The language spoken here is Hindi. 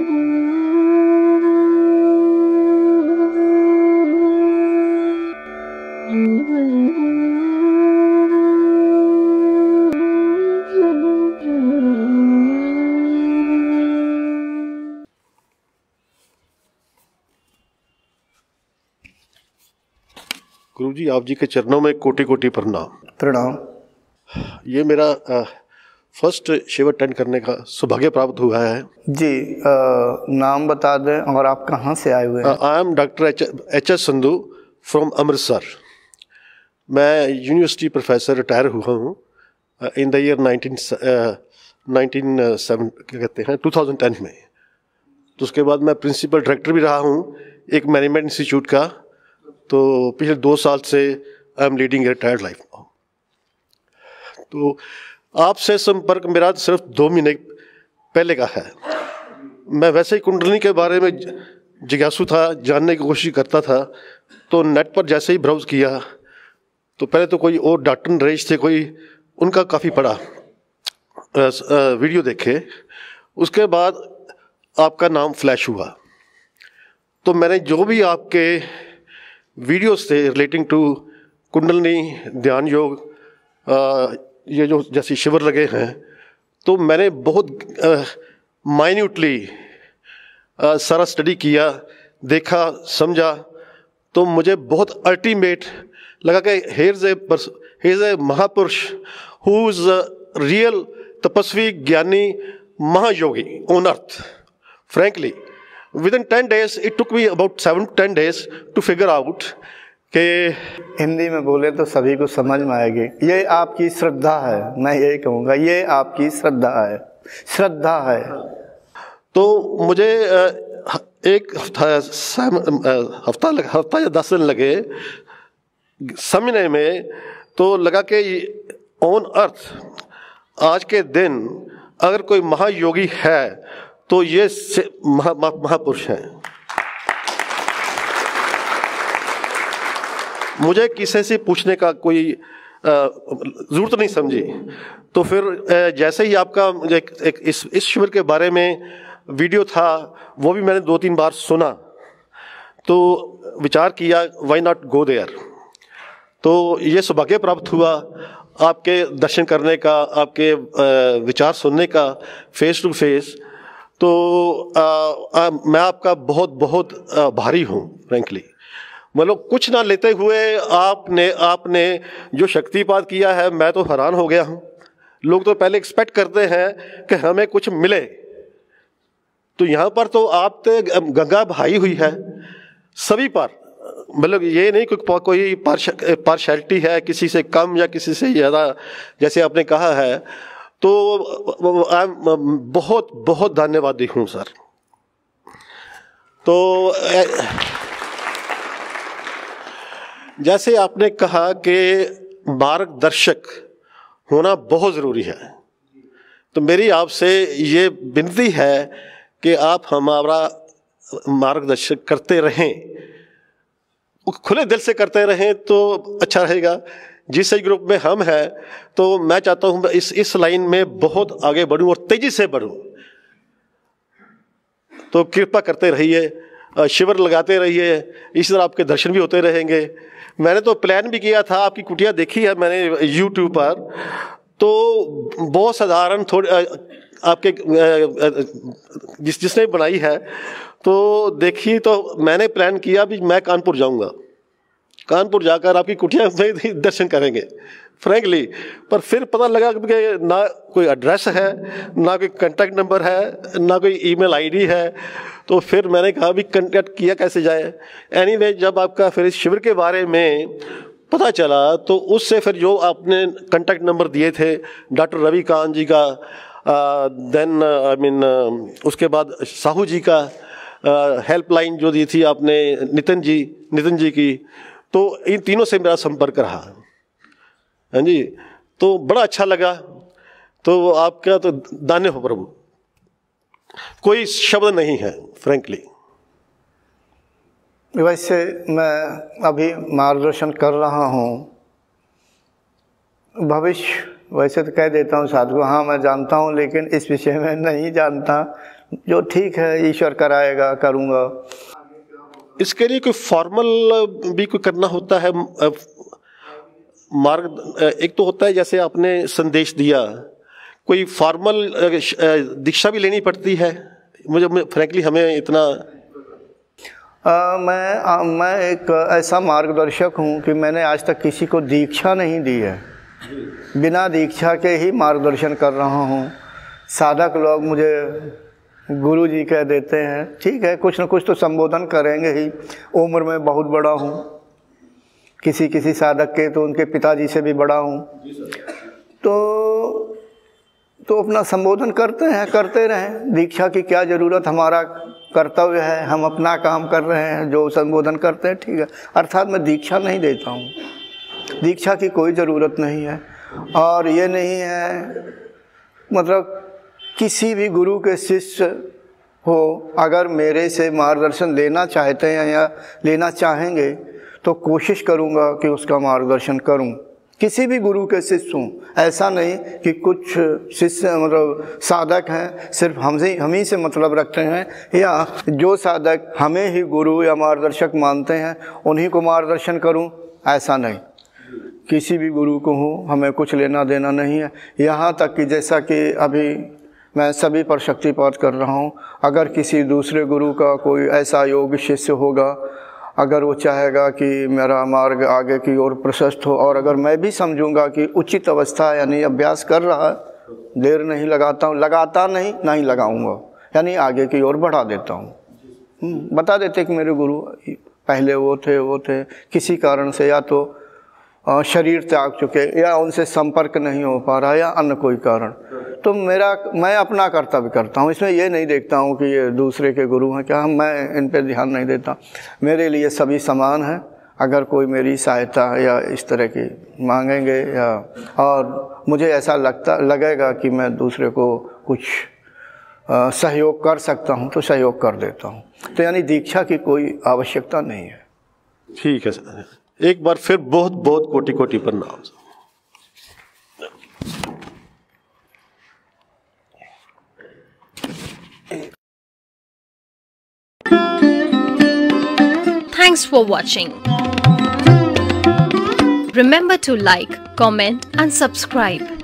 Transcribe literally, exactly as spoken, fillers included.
गुरु जी, आप जी के चरणों में कोटि कोटि प्रणाम। प्रणाम। ये मेरा आ, फर्स्ट शिव अटेंड करने का सौभाग्य प्राप्त हुआ है जी। आ, नाम बता दें और आप कहाँ से आए हुए हैं? I am doctor H S Sandhu from Amritsar. मैं यूनिवर्सिटी प्रोफेसर रिटायर हुआ हूँ in the year nineteen nineteen seven क्या कहते हैं टू थाउजेंड टेन में। तो उसके बाद मैं प्रिंसिपल डायरेक्टर भी रहा हूँ एक मैनेजमेंट इंस्टीट्यूट का। तो पिछले दो साल से I am leading a retired life. तो आपसे संपर्क मेरा सिर्फ दो महीने पहले का है। मैं वैसे ही कुंडलिनी के बारे में जिज्ञासु था, जानने की कोशिश करता था। तो नेट पर जैसे ही ब्राउज किया तो पहले तो कोई और डॉक्टर नरेश थे, कोई उनका काफ़ी पढ़ा, वीडियो देखे। उसके बाद आपका नाम फ्लैश हुआ। तो मैंने जो भी आपके वीडियोस थे रिलेटिंग टू कुंडलिनी ध्यान योग, आ, ये जो जैसे शिविर लगे हैं, तो मैंने बहुत माइन्यूटली सारा स्टडी किया, देखा, समझा। तो मुझे बहुत अल्टीमेट लगा कि here is a he is a महापुरुष हु इज रियल तपस्वी ज्ञानी महायोगी on earth. Frankly within ten days it took me about seven to ten days to figure out कि हिंदी में बोले तो सभी को समझ में आएगी। ये आपकी श्रद्धा है, मैं यही कहूँगा, ये आपकी श्रद्धा है, श्रद्धा है। तो मुझे एक हफ्ता हफ्ता हफ्ता या दस दिन लगे समझने में। तो लगा कि ऑन अर्थ आज के दिन अगर कोई महायोगी है तो ये महा, महापुरुष हैं। मुझे किसी से पूछने का कोई ज़रूरत नहीं समझी। तो फिर जैसे ही आपका एक, एक इस इस शिविर के बारे में वीडियो था, वो भी मैंने दो तीन बार सुना। तो विचार किया व्हाई नॉट गो देयर। तो ये सौभाग्य प्राप्त हुआ आपके दर्शन करने का, आपके विचार सुनने का फेस टू फेस। तो आ, आ, मैं आपका बहुत बहुत भारी हूँ फ्रैंकली। मतलब कुछ ना लेते हुए आपने आपने जो शक्तिपात किया है, मैं तो हैरान हो गया हूँ। लोग तो पहले एक्सपेक्ट करते हैं कि हमें कुछ मिले, तो यहाँ पर तो आप तो गंगा बहाई हुई है सभी पर। मतलब ये नहीं कोई कोई पार्शैलिटी है किसी से कम या किसी से ज़्यादा, जैसे आपने कहा है। तो बहुत बहुत धन्यवादी हूँ सर। तो जैसे आपने कहा कि मार्गदर्शक होना बहुत ज़रूरी है, तो मेरी आपसे ये विनती है कि आप हमारा मार्गदर्शन करते रहें, खुले दिल से करते रहें तो अच्छा रहेगा। जिस ग्रुप में हम हैं तो मैं चाहता हूं इस इस लाइन में बहुत आगे बढ़ूं और तेजी से बढ़ूं। तो कृपा करते रहिए, शिविर लगाते रहिए, इसी तरह आपके दर्शन भी होते रहेंगे। मैंने तो प्लान भी किया था, आपकी कुटिया देखी है मैंने यूट्यूब पर, तो बहुत साधारण थोड़ी आपके जिस जिसने बनाई है तो देखी। तो मैंने प्लान किया भी मैं कानपुर जाऊंगा, कानपुर जाकर आपकी कुटिया में दर्शन करेंगे फ्रैंकली। पर फिर पता लगा कि ना कोई एड्रेस है, ना कोई कांटेक्ट नंबर है, ना कोई ईमेल आईडी है। तो फिर मैंने कहा भी कांटेक्ट किया कैसे जाए। एनीवे जब आपका फिर इस शिविर के बारे में पता चला तो उससे फिर जो आपने कांटेक्ट नंबर दिए थे डॉक्टर रविकांत जी का, देन आई मीन उसके बाद साहू जी का हेल्पलाइन जो दी थी आपने नितिन जी नितिन जी की, तो इन तीनों से मेरा संपर्क रहा। हाँ जी, तो बड़ा अच्छा लगा। तो आपका तो दाने हो प्रभु, कोई शब्द नहीं है फ्रैंकली। वैसे मैं अभी मार्गदर्शन कर रहा हूँ, भविष्य वैसे तो कह देता हूँ साधु, हाँ मैं जानता हूँ, लेकिन इस विषय में नहीं जानता। जो ठीक है ईश्वर कराएगा, करूँगा। इसके लिए कोई फॉर्मल भी कोई करना होता है मार्ग? एक तो होता है जैसे आपने संदेश दिया, कोई फॉर्मल दीक्षा भी लेनी पड़ती है? मुझे फ्रैंकली हमें इतना आ, मैं आ, मैं एक ऐसा मार्गदर्शक हूँ कि मैंने आज तक किसी को दीक्षा नहीं दी है, बिना दीक्षा के ही मार्गदर्शन कर रहा हूँ। साधक लोग मुझे गुरु जी कह देते हैं, ठीक है, कुछ न कुछ तो संबोधन करेंगे ही। उम्र में बहुत बड़ा हूँ, किसी किसी साधक के तो उनके पिताजी से भी बड़ा हूँ, तो तो अपना संबोधन करते हैं, करते रहें। दीक्षा की क्या ज़रूरत, हमारा कर्तव्य है, हम अपना काम कर रहे हैं, जो संबोधन करते हैं ठीक है। अर्थात मैं दीक्षा नहीं देता हूँ, दीक्षा की कोई ज़रूरत नहीं है। और ये नहीं है मतलब किसी भी गुरु के शिष्य हो, अगर मेरे से मार्गदर्शन लेना चाहते हैं या लेना चाहेंगे तो कोशिश करूँगा कि उसका मार्गदर्शन करूँ। किसी भी गुरु के शिष्य हूँ, ऐसा नहीं कि कुछ शिष्य मतलब साधक हैं सिर्फ हमसे हम ही से मतलब रखते हैं, या जो साधक हमें ही गुरु या मार्गदर्शक मानते हैं उन्हीं को मार्गदर्शन करूँ, ऐसा नहीं। किसी भी गुरु को हूँ हमें कुछ लेना देना नहीं है। यहाँ तक कि जैसा कि अभी मैं सभी पर शक्तिपात कर रहा हूँ, अगर किसी दूसरे गुरु का कोई ऐसा योग्य शिष्य होगा, अगर वो चाहेगा कि मेरा मार्ग आगे की ओर प्रशस्त हो, और अगर मैं भी समझूंगा कि उचित अवस्था यानी अभ्यास कर रहा है, देर नहीं लगाता हूँ, लगाता नहीं ना ही लगाऊंगा, यानी आगे की ओर बढ़ा देता हूँ। बता देते कि मेरे गुरु पहले वो थे वो थे किसी कारण से या तो शरीर त्याग चुके या उनसे संपर्क नहीं हो पा रहा या अन्य कोई कारण, तो मेरा मैं अपना कर्तव्य करता हूँ। इसमें ये नहीं देखता हूँ कि ये दूसरे के गुरु हैं क्या, मैं इन पे ध्यान नहीं देता। मेरे लिए सभी समान हैं। अगर कोई मेरी सहायता या इस तरह की मांगेंगे या और मुझे ऐसा लगता लगेगा कि मैं दूसरे को कुछ आ, सहयोग कर सकता हूँ तो सहयोग कर देता हूँ। तो यानी दीक्षा की कोई आवश्यकता नहीं है। ठीक है सर, एक बार फिर बहुत बहुत कोटि कोटि प्रणाम। Thanks for watching. Remember to like, comment and subscribe.